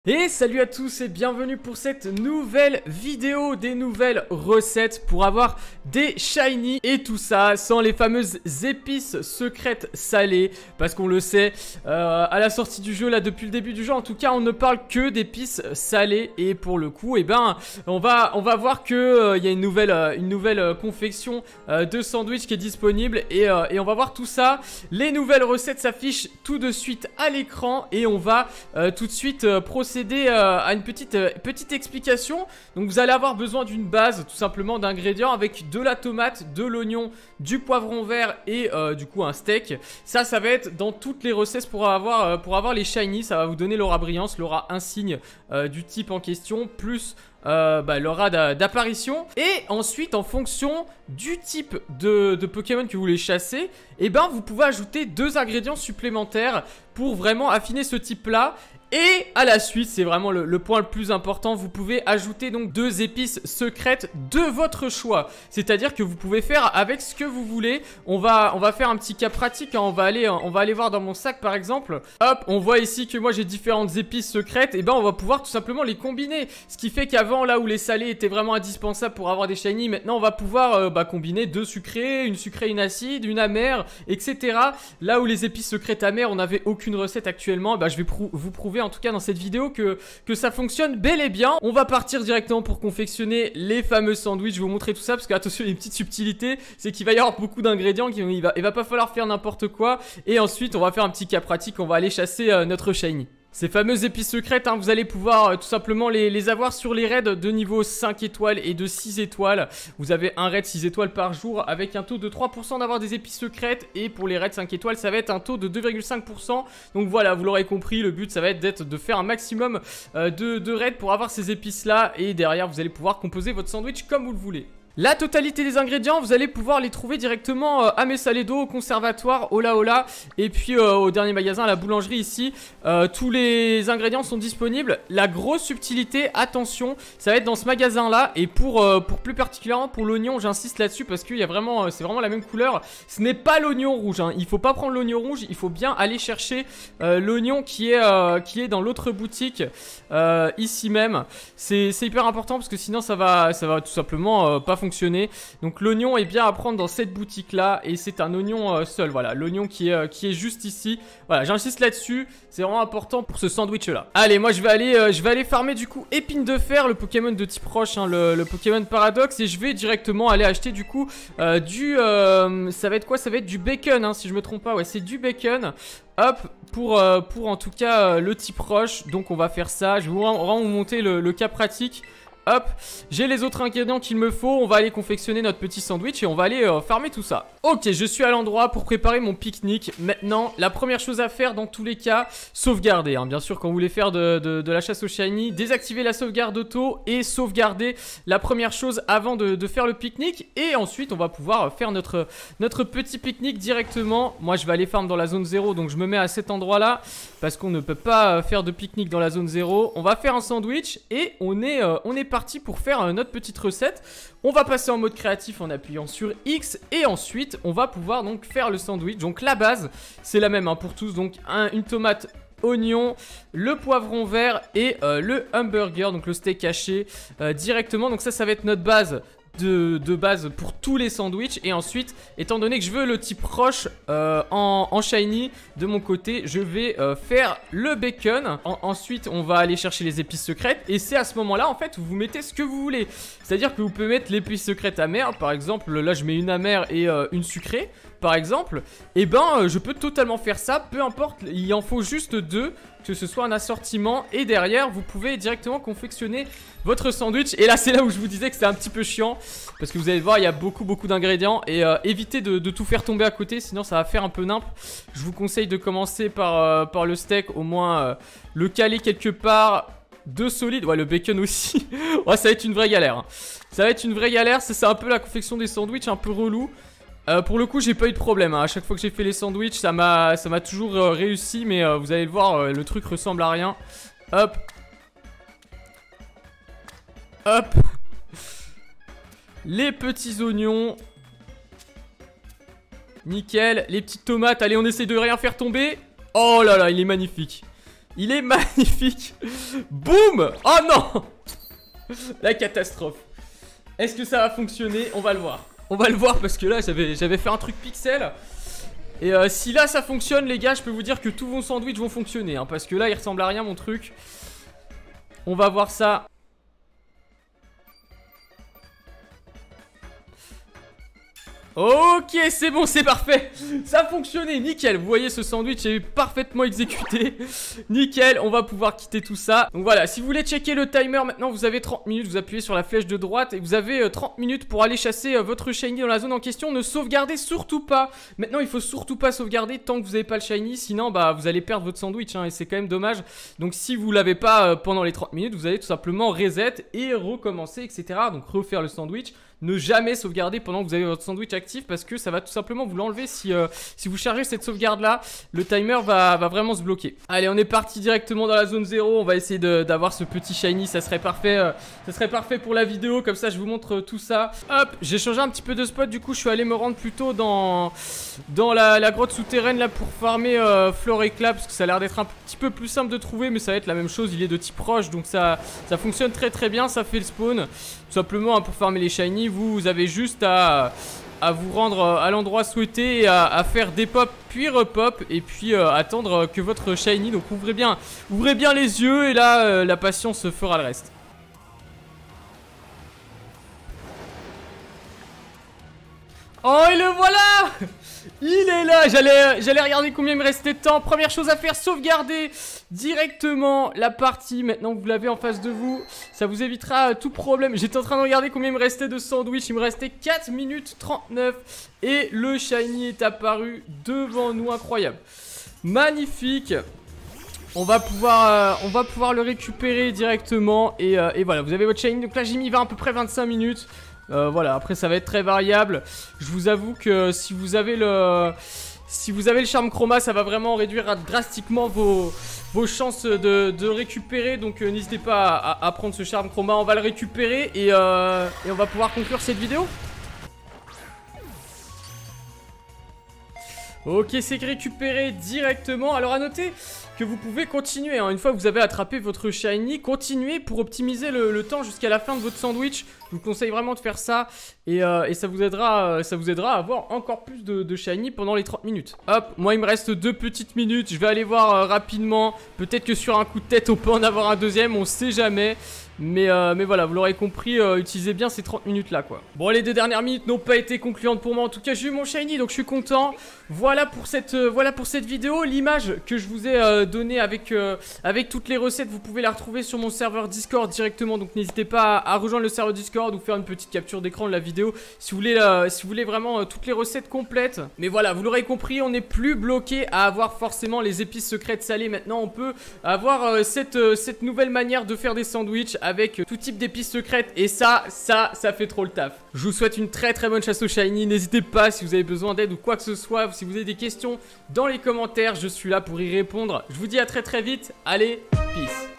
Et salut à tous et bienvenue pour cette nouvelle vidéo, des nouvelles recettes pour avoir des shiny et tout ça sans les fameuses épices secrètes salées. Parce qu'on le sait, à la sortie du jeu, là depuis le début du jeu en tout cas, on ne parle que d'épices salées. Et pour le coup, eh ben, on va voir que il y a une nouvelle confection de sandwich qui est disponible et on va voir tout ça. Les nouvelles recettes s'affichent tout de suite à l'écran et on va tout de suite procéder à une petite explication. Donc vous allez avoir besoin d'une base tout simplement d'ingrédients avec de la tomate, de l'oignon, du poivron vert et du coup un steak. Ça va être dans toutes les recettes pour avoir les shiny. Ça va vous donner l'aura brillance, l'aura insigne du type en question, plus l'aura d'apparition. Et ensuite en fonction du type de Pokémon que vous voulez chasser, et ben vous pouvez ajouter 2 ingrédients supplémentaires pour vraiment affiner ce type là. Et à la suite, c'est vraiment le point le plus important, vous pouvez ajouter donc 2 épices secrètes de votre choix. C'est-à-dire que vous pouvez faire avec ce que vous voulez. On va faire un petit cas pratique, hein. On va aller voir dans mon sac par exemple. Hop, on voit ici que moi j'ai différentes épices secrètes. Et ben on va pouvoir tout simplement les combiner. Ce qui fait qu'avant, là où les salés étaient vraiment indispensables pour avoir des shiny, maintenant on va pouvoir combiner 2 sucrés, une acide, une amère, etc. Là où les épices secrètes amères, on n'avait aucune recette actuellement, je vais vous prouver en tout cas dans cette vidéo que ça fonctionne bel et bien. On va partir directement pour confectionner les fameux sandwichs. Je vais vous montrer tout ça parce que attention, il y a une petite subtilité, c'est qu'il va y avoir beaucoup d'ingrédients, il va pas falloir faire n'importe quoi. Et ensuite on va faire un petit cas pratique, on va aller chasser notre shiny. Ces fameuses épices secrètes, hein, vous allez pouvoir tout simplement les avoir sur les raids de niveau 5 étoiles et de 6 étoiles. Vous avez un raid 6 étoiles par jour avec un taux de 3% d'avoir des épices secrètes. Et pour les raids 5 étoiles, ça va être un taux de 2,5%. Donc voilà, vous l'aurez compris, le but ça va être de faire un maximum de raids pour avoir ces épices là. Et derrière, vous allez pouvoir composer votre sandwich comme vous le voulez. La totalité des ingrédients, vous allez pouvoir les trouver directement à Mesaledo, au conservatoire, au Laola et puis au dernier magasin, à la boulangerie ici. Tous les ingrédients sont disponibles. La grosse subtilité, attention, ça va être dans ce magasin là. Et pour plus particulièrement pour l'oignon, j'insiste là-dessus parce qu'il y a vraiment, c'est vraiment la même couleur. Ce n'est pas l'oignon rouge, hein. Il faut pas prendre l'oignon rouge, il faut bien aller chercher l'oignon qui est dans l'autre boutique ici même. C'est hyper important parce que sinon ça va tout simplement pas fonctionner. Donc l'oignon est bien à prendre dans cette boutique là et c'est un oignon seul, voilà, l'oignon qui est juste ici. Voilà, j'insiste là-dessus, c'est vraiment important pour ce sandwich là. Allez, moi je vais aller farmer du coup épine de fer, le Pokémon de type roche, hein, le Pokémon Paradoxe, et je vais directement aller acheter du coup ça va être quoi? Ça va être du bacon, hein, si je me trompe pas, ouais, c'est du bacon. Hop, pour en tout cas le type roche. Donc on va faire ça, je vais vraiment vous monter le cas pratique. Hop, j'ai les autres ingrédients qu'il me faut. On va aller confectionner notre petit sandwich et on va aller farmer tout ça. Ok, je suis à l'endroit pour préparer mon pique-nique. Maintenant, la première chose à faire dans tous les cas, sauvegarder, hein. Bien sûr, quand vous voulez faire de la chasse au shiny, désactiver la sauvegarde auto et sauvegarder la première chose avant de faire le pique-nique. Et ensuite, on va pouvoir faire notre petit pique-nique directement. Moi, je vais aller farm dans la zone 0, donc je me mets à cet endroit-là parce qu'on ne peut pas faire de pique-nique dans la zone 0. On va faire un sandwich et on est parti pour faire notre petite recette. On va passer en mode créatif en appuyant sur X et ensuite on va pouvoir donc faire le sandwich. Donc la base c'est la même, hein, pour tous, donc une tomate, oignon, le poivron vert et le hamburger, donc le steak haché directement. Donc ça va être notre base de base pour tous les sandwichs. Et ensuite, étant donné que je veux le type roche en shiny, de mon côté je vais faire le bacon. Ensuite on va aller chercher les épices secrètes et c'est à ce moment là en fait où vous mettez ce que vous voulez. C'est à dire que vous pouvez mettre l'épice secrète amère, par exemple là je mets une amère et une sucrée par exemple. Et ben je peux totalement faire ça, peu importe, il en faut juste 2, que ce soit un assortiment. Et derrière vous pouvez directement confectionner votre sandwich. Et là c'est là où je vous disais que c'est un petit peu chiant parce que vous allez voir, il y a beaucoup d'ingrédients. Et évitez de tout faire tomber à côté, sinon ça va faire un peu nimp. Je vous conseille de commencer par le steak, au moins le caler quelque part de solide. Ouais, le bacon aussi. Ouais, ça va être une vraie galère, hein. Ça va être une vraie galère, c'est un peu la confection des sandwichs un peu relou. Pour le coup j'ai pas eu de problème, hein. À chaque fois que j'ai fait les sandwichs ça m'a toujours réussi. Mais vous allez le voir, le truc ressemble à rien. Hop. Hop. Les petits oignons. Nickel. Les petites tomates. Allez, on essaie de rien faire tomber. Oh là là, il est magnifique. Il est magnifique. Boum. Oh non. La catastrophe. Est-ce que ça va fonctionner? On va le voir. On va le voir parce que là j'avais fait un truc pixel. Et si là ça fonctionne les gars, je peux vous dire que tous vos sandwichs vont fonctionner hein, parce que là il ressemble à rien mon truc. On va voir ça. Ok, c'est bon, c'est parfait. Ça a fonctionné, nickel. Vous voyez, ce sandwich est parfaitement exécuté. Nickel, on va pouvoir quitter tout ça. Donc voilà, si vous voulez checker le timer, maintenant vous avez 30 minutes. Vous appuyez sur la flèche de droite et vous avez 30 minutes pour aller chasser votre shiny dans la zone en question. Ne sauvegardez surtout pas. Maintenant, il faut surtout pas sauvegarder tant que vous n'avez pas le shiny. Sinon, bah, vous allez perdre votre sandwich hein, et c'est quand même dommage. Donc si vous l'avez pas pendant les 30 minutes, vous allez tout simplement reset et recommencer, etc. Donc refaire le sandwich. Ne jamais sauvegarder pendant que vous avez votre sandwich actif parce que ça va tout simplement vous l'enlever si vous chargez cette sauvegarde là. Le timer va vraiment se bloquer. Allez, on est parti directement dans la zone 0. On va essayer d'avoir ce petit shiny. Ça serait parfait pour la vidéo. Comme ça je vous montre tout ça. Hop, j'ai changé un petit peu de spot. Du coup je suis allé me rendre plutôt dans la grotte souterraine là pour farmer Flore Éclat parce que ça a l'air d'être un petit peu plus simple de trouver. Mais ça va être la même chose. Il est de type roche donc ça fonctionne très bien. Ça fait le spawn. Tout simplement hein, pour farmer les shiny. Vous avez juste à vous rendre à l'endroit souhaité et à faire des pop puis repop et puis attendre que votre shiny. Donc ouvrez bien les yeux et là la patience fera le reste. Oh et le voilà. Il est là. J'allais regarder combien il me restait de temps. Première chose à faire, sauvegarder directement la partie. Maintenant que vous l'avez en face de vous, ça vous évitera tout problème. J'étais en train de regarder combien il me restait de sandwich. Il me restait 4 minutes 39 et le shiny est apparu devant nous. Incroyable. Magnifique. On va pouvoir le récupérer directement et voilà, vous avez votre shiny. Donc là j'ai mis à peu près 25 minutes. Voilà, après ça va être très variable. Je vous avoue que si vous avez le charme chroma, ça va vraiment réduire drastiquement vos chances de récupérer. Donc n'hésitez pas à prendre ce charme chroma. On va le récupérer et on va pouvoir conclure cette vidéo. Ok, c'est récupéré directement. Alors à noter que vous pouvez continuer hein. Une fois que vous avez attrapé votre shiny, continuez pour optimiser le temps jusqu'à la fin de votre sandwich. Je vous conseille vraiment de faire ça et ça vous aidera à avoir encore plus de shiny pendant les 30 minutes. Hop, moi il me reste 2 petites minutes. Je vais aller voir rapidement. Peut-être que sur un coup de tête on peut en avoir un deuxième, on sait jamais. Mais voilà, vous l'aurez compris, utilisez bien ces 30 minutes là quoi. Bon, les 2 dernières minutes n'ont pas été concluantes pour moi. En tout cas j'ai eu mon shiny donc je suis content. Voilà pour cette vidéo. L'image que je vous ai donnée avec toutes les recettes, vous pouvez la retrouver sur mon serveur Discord directement. Donc n'hésitez pas à rejoindre le serveur Discord ou faire une petite capture d'écran de la vidéo si vous voulez vraiment toutes les recettes complètes. Mais voilà, vous l'aurez compris, on n'est plus bloqué à avoir forcément les épices secrètes salées. Maintenant on peut avoir cette nouvelle manière de faire des sandwichs avec tout type d'épices secrètes et ça fait trop le taf. Je vous souhaite une très bonne chasse au shiny. N'hésitez pas si vous avez besoin d'aide ou quoi que ce soit, si vous avez des questions dans les commentaires, je suis là pour y répondre. Je vous dis à très vite. Allez, peace.